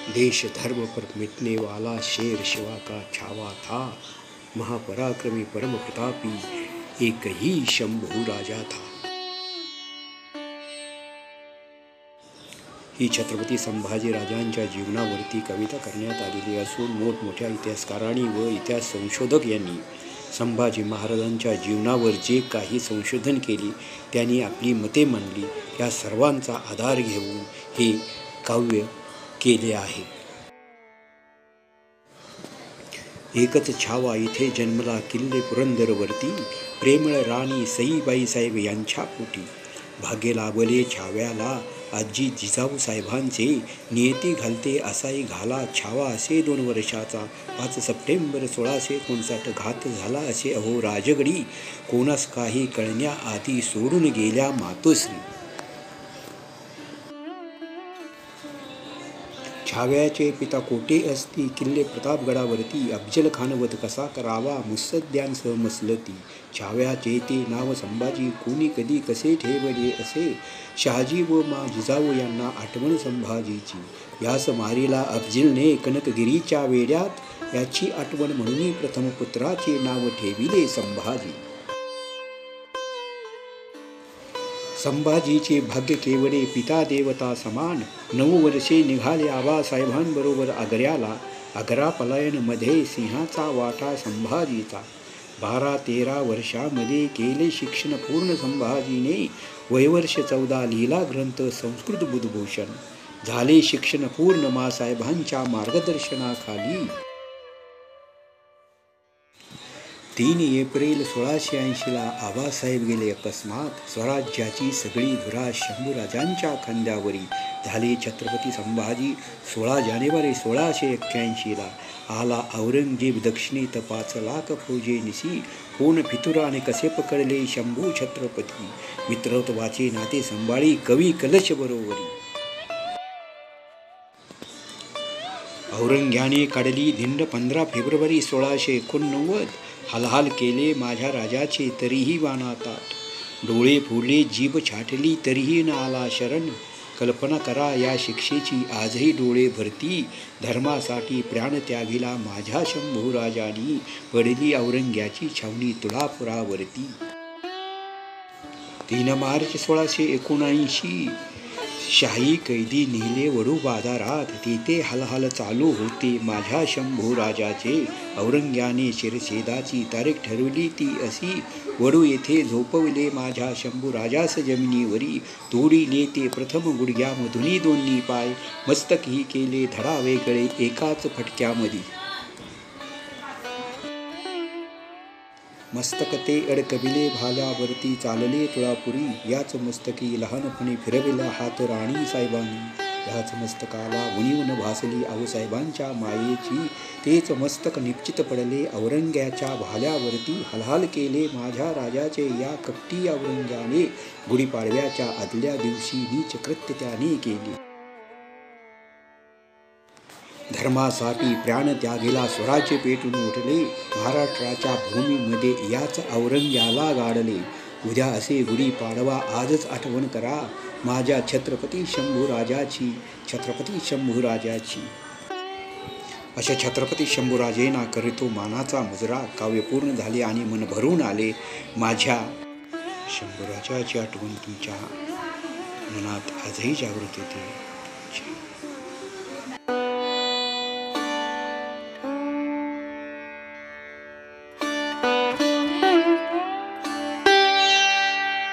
देश धर्म पर मिटने वाला शेर शिवा का छावा था, महापराक्रमी परम प्रतापी एक ही शंभू राजा था। ही छत्रपती संभाजी राजांच्या जीवनावरती कविता करण्यात आलेली असून मोठमोठ्या इतिहासकारांनी व इतिहास संशोधक यांनी संभाजी महाराजांच्या जीवनावर जे काही संशोधन केले, त्यांनी आपली मते मांडली, या सर्वांचा आधार घेऊन हे काव्य केले आहे। एकच छावा इथे जन्मला किल्ले पुरंदरवरती, प्रेमळ राणी सईबाई साहेब यांच्या पोटी। भाग्य लाभले छाव्याला आजी जिजाऊ साहेबांचे, नियती घालते असाई घाला छावा असे 2 वर्षाचा। 5 सप्टेंबर 1659 घात झाला असे अहो राजगडी, कोणास काही कळण्याआधी सोडून गेल्या मातोश्री। छाव्याचे पिता कोठे असती किल्ले प्रतापगडावरती, अफजल खान वध कसा करावा मुत्सद्यांसह मसलती। छाव्याचे ते नाव संभाजी कोणी कधी कसे ठेवले असे, शहाजी व मा जिजाऊ यांना आठवण संभाजीची। यास मारिला अफजलने कनकगिरीच्या वेड्यात, याची आठवण म्हणून प्रथम पुत्राचे नाव ठेविले संभाजी। संभाजीचे भाग्य केवळे पिता देवता समान, 9 वर्षे निघाले आबासाहेबांबरोबर आग्र्याला। आग्रा पलायनमध्ये सिंहाचा वाटा संभाजीचा, 12-13 वर्षामध्ये केले शिक्षण पूर्ण संभाजीने। वयवर्ष 14 लिहिला ग्रंथ संस्कृत बुधभूषण, झाले शिक्षण पूर्ण मासाहेबांच्या मार्गदर्शनाखाली। 3 एप्रिल 1680 आबासाहेब गेले अकस्मात, स्वराज्याची सगळी धुरा शंभूराजांच्या खांद्यावरी। झाले छत्रपती संभाजी 16 जानेवारी 1681 आला औरंगजेब दक्षिणेत 5 लाख फौजेनिसी, कोण फितुराने कसे पकडले शंभू छत्रपती। मित्रत्वाचे नाते संभाळी कवी कलश बरोबरी, औरंग्याने काढली धिंड 15 फेब्रुवारी 1689। हालहाल केले माझ्या राजाचे तरीही वानातात, डोळे फोडले जीभ छाटली तरीही न आला शरण। कल्पना करा या शिक्षेची आजही डोळे भरती, धर्मासाठी प्राण त्यागिला माझ्या शंभू राजानी, पडली औरंग्याची छावणी तुळापुरावरती। 3 मार्च 1679 शाही कैदी नेले वडू बाजारात, तेथे हालहाल चालू होते माझ्या शंभू राजाचे। औरंग्याने शिरछेदाची तारीख ठरवली ती अशी, वडू येथे झोपवले माझ्या शंभू राजास जमिनीवरी। तोडिले ते प्रथम गुडघ्यामधुनी 2 पाय, मस्तक ही केले धडा वेगळे एकाच फटक्यामधी। मस्तक ते अडकविले भाल्यावरती चालले तुळापुरी, याच मस्तकी लहानपणी फिरविला हात राणी साहेबांनी। याच मस्तकाला उणीव भासली आऊसाहेबांच्या मायेची, तेच मस्तक निश्चित पडले औरंग्याच्या भाल्यावरती। हालहाल केले माझ्या राजाचे या कपटी औरंग्याने, गुढीपाडव्याच्या आदल्या दिवशी नीच कृत्य त्याने केले। धर्मासाठी प्राण त्यागेला स्वराज्य पेटून उठले, महाराष्ट्राच्या भूमीमध्ये याच औरंग्याला गाडले। उद्या असे गुढीपाडवा आजच आठवण करा माझ्या छत्रपती शंभूराजाची, छत्रपती शंभूराजाची। अशा छत्रपती शंभूराजेंना करीतो मानाचा मुजरा। काव्य पूर्ण झाले आणि मन भरून आले, माझ्या शंभूराजाची आठवण तुमच्या मनात आजही जागृत होते।